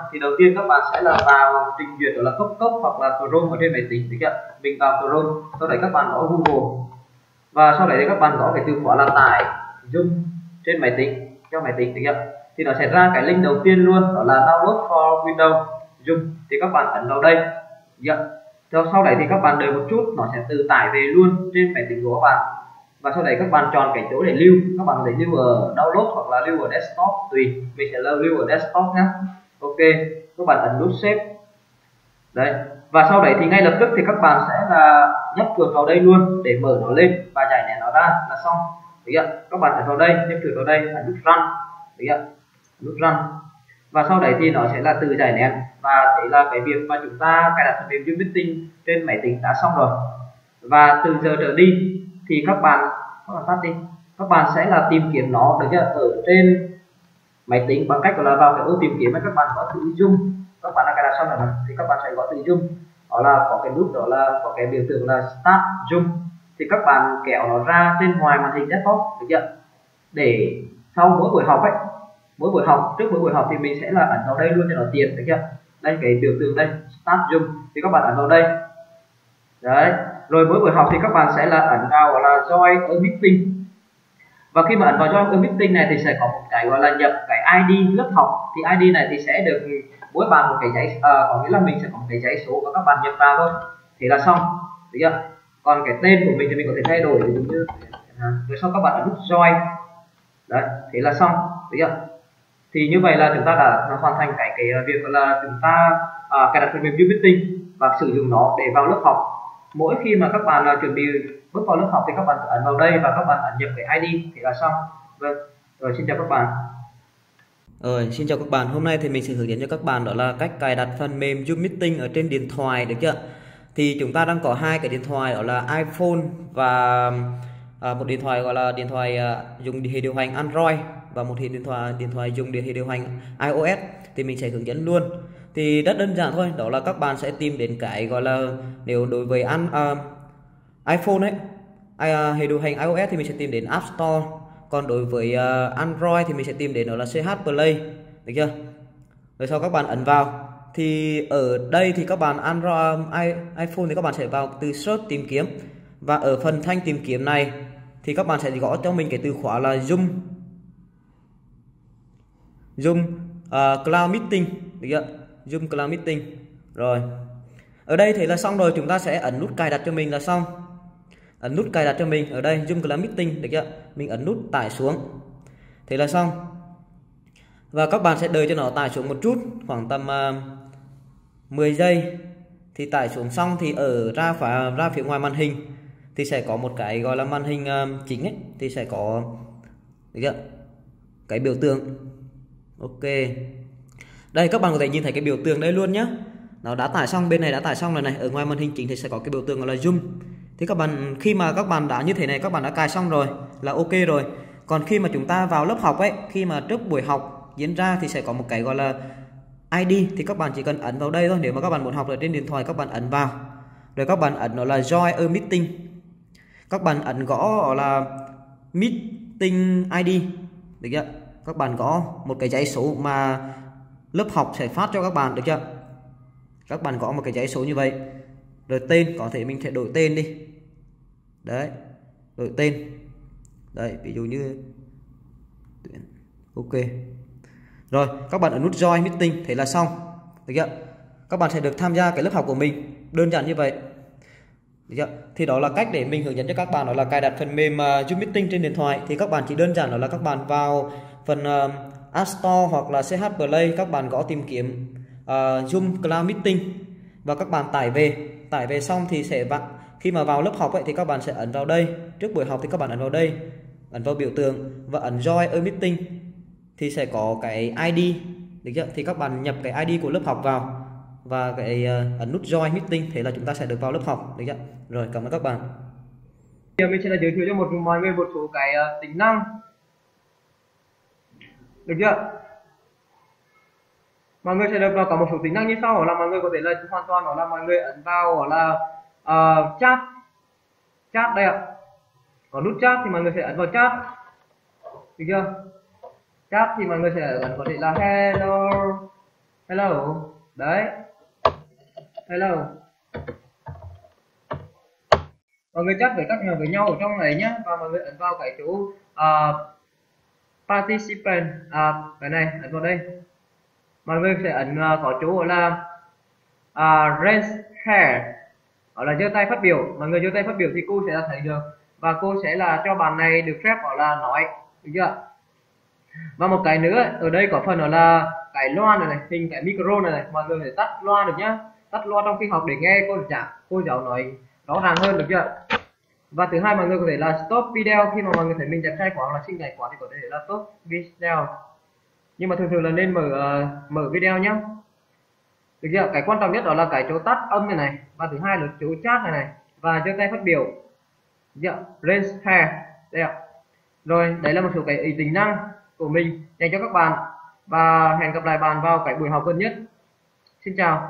Thì đầu tiên các bạn sẽ là vào trình duyệt đó là cốc hoặc là Chrome ở trên máy tính, được chưa? Mình vào Chrome, sau đấy các bạn gõ Google và sau đấy thì các bạn gõ cái từ khóa là tải Zoom trên máy tính cho máy tính, được chưa? Thì nó sẽ ra cái link đầu tiên luôn, đó là download for Windows Zoom, thì các bạn ấn vào đây, được chưa? Sau đấy thì các bạn đợi một chút, nó sẽ tự tải về luôn trên máy tính của các bạn. Và sau đấy các bạn chọn cái chỗ để lưu, các bạn có thể lưu ở download hoặc là lưu ở desktop tùy, mình sẽ lưu ở desktop nhé. Ok, các bạn ấn nút save đấy, và sau đấy thì ngay lập tức thì các bạn sẽ là nhấp chuột vào đây luôn để mở nó lên và giải nén nó ra là xong, được chưa? Các bạn ấn vào đây, nhấp chuột vào đây, ấn nút run, được chưa? Nút run và sau đấy thì nó sẽ là tự giải nén, và thế là cái việc mà chúng ta cài đặt phần mềm Zoom Meeting trên máy tính đã xong rồi. Và từ giờ trở đi thì các bạn tắt đi, các bạn sẽ là tìm kiếm nó, được chưa, ở trên máy tính bằng cách là vào cái ô tìm kiếm, các bạn có từ Zoom, các bạn đã cài đặt xong rồi thì các bạn sẽ gõ từ Zoom, đó là có cái nút, đó là có cái biểu tượng là Start Zoom, thì các bạn kéo nó ra trên ngoài màn hình desktop, được chưa? Để sau mỗi buổi học ấy, trước mỗi buổi học thì mình sẽ là ấn vào đây luôn cho nó tiện, được chưa? Đây cái biểu tượng đây Start Zoom thì các bạn ấn vào đây đấy, rồi mỗi buổi học thì các bạn sẽ là ấn vào gọi là Join a Meeting, và khi mà ấn vào Join a Meeting này thì sẽ có một cái gọi là nhập cái ID lớp học, thì ID này thì sẽ được mỗi bạn một cái giấy, có nghĩa là mình sẽ có một cái giấy số và các bạn nhập vào thôi, thì là xong, được chưa? Còn cái tên của mình thì mình có thể thay đổi, ví dụ như rồi sau các bạn ấn nút Join đấy, thế là xong, được chưa? Thì như vậy là chúng ta đã hoàn thành cái việc là chúng ta cài đặt phần mềm Zoom Meeting và sử dụng nó để vào lớp học. Mỗi khi mà các bạn chuẩn bị bước vào lớp học thì các bạn ấn vào đây và các bạn ấn nhập cái ID thì là xong. Vâng, rồi xin chào các bạn. Xin chào các bạn. Hôm nay thì mình sẽ hướng dẫn cho các bạn đó là cách cài đặt phần mềm Zoom Meeting ở trên điện thoại, được chưa? Thì chúng ta đang có hai cái điện thoại, đó là iPhone và một điện thoại gọi là điện thoại dùng hệ điều hành Android, và một điện thoại dùng hệ điều hành iOS. Thì mình sẽ hướng dẫn luôn. Thì rất đơn giản thôi, đó là các bạn sẽ tìm đến cái gọi là, nếu đối với iPhone ấy, hệ điều hành iOS thì mình sẽ tìm đến App Store, còn đối với Android thì mình sẽ tìm đến đó là CH Play, được chưa? Rồi sau các bạn ấn vào thì ở đây thì các bạn Android iPhone thì các bạn sẽ vào từ search tìm kiếm, và ở phần thanh tìm kiếm này thì các bạn sẽ gõ cho mình cái từ khóa là Zoom Cloud Meeting, được chưa? Zoom Cloud Meeting. Rồi ở đây thì là xong rồi, chúng ta sẽ ấn nút cài đặt cho mình là xong. Ấn nút cài đặt cho mình ở đây Zoom Cloud Meeting, được chưa? Mình ấn nút tải xuống, thế là xong. Và các bạn sẽ đợi cho nó tải xuống một chút, khoảng tầm 10 giây thì tải xuống xong thì ở ra phía ngoài màn hình thì sẽ có một cái gọi là màn hình chính ấy, thì sẽ có, được chưa, cái biểu tượng. Ok, đây các bạn có thể nhìn thấy cái biểu tượng đây luôn nhé, nó đã tải xong, bên này đã tải xong rồi này. Ở ngoài màn hình chính thì sẽ có cái biểu tượng gọi là Zoom. Thì các bạn, khi mà các bạn đã như thế này, các bạn đã cài xong rồi là ok rồi. Còn khi mà chúng ta vào lớp học ấy, khi mà trước buổi học diễn ra thì sẽ có một cái gọi là ID, thì các bạn chỉ cần ấn vào đây thôi. Nếu mà các bạn muốn học ở trên điện thoại, các bạn ấn vào, rồi các bạn ấn nó là Join a Meeting, các bạn ấn gõ là Meeting ID, được chưa? Các bạn gõ một cái dãy số mà lớp học sẽ phát cho các bạn, được chưa? Các bạn có một cái dãy số như vậy, rồi tên, có thể mình sẽ đổi tên đi đấy, đổi tên đấy, ví dụ như ok. Rồi các bạn ấn nút Join Meeting, thế là xong, được chưa? Các bạn sẽ được tham gia cái lớp học của mình, đơn giản như vậy, được chưa? Thì đó là cách để mình hướng dẫn cho các bạn, đó là cài đặt phần mềm Zoom Meeting trên điện thoại. Thì các bạn chỉ đơn giản đó là các bạn vào phần App Store hoặc là CH Play, các bạn gõ tìm kiếm Zoom Cloud Meeting và các bạn tải về xong thì sẽ khi mà vào lớp học ấy thì các bạn sẽ ấn vào đây, trước buổi học thì các bạn ấn vào đây, ấn vào biểu tượng và ấn Join a Meeting thì sẽ có cái ID, được chưa? Thì các bạn nhập cái ID của lớp học vào và cái ấn nút Join Meeting, thế là chúng ta sẽ được vào lớp học, được chưa? Rồi, cảm ơn các bạn. Giờ mình sẽ là giới thiệu cho mọi người một số cái tính năng, được chưa? Mọi người sẽ được vào có một số tính năng như sau, đó là mọi người có thể là hoàn toàn, đó là mọi người ấn vào, đó là chat đây ạ, có nút chat thì mọi người sẽ ấn vào chat, được chưa? Chat thì mọi người sẽ ấn có thể là hello Hello. Đấy. Hello. Mọi người chat với nhau ở trong này nhé, và mọi người ấn vào cái chỗ participant, cái này ấn vào đây. Mọi người sẽ ấn có chỗ là raise hand, đó là giơ tay phát biểu. Mọi người giơ tay phát biểu thì cô sẽ thấy được, và cô sẽ là cho bạn này được phép gọi là nói, được chưa? Và một cái nữa, ở đây có phần đó là cái loa này, hình cái micro này, mọi người phải tắt loa được nhá, tắt loa trong khi học để nghe cô giáo nói rõ ràng hơn, được chưa? Và thứ hai, mọi người có thể là stop video khi mà mọi người thấy mình đẹp trai quá hoặc là xinh đẹp quá thì có thể là stop video, nhưng mà thường là nên mở video nhé, được chưa? Cái quan trọng nhất đó là cái chỗ tắt âm này, và thứ hai là chỗ chat này, và giơ tay phát biểu, được chưa? Raise hand đây ạ. Rồi, đấy là một số cái tính năng của mình dành cho các bạn, và hẹn gặp lại bạn vào cái buổi học gần nhất. Xin chào.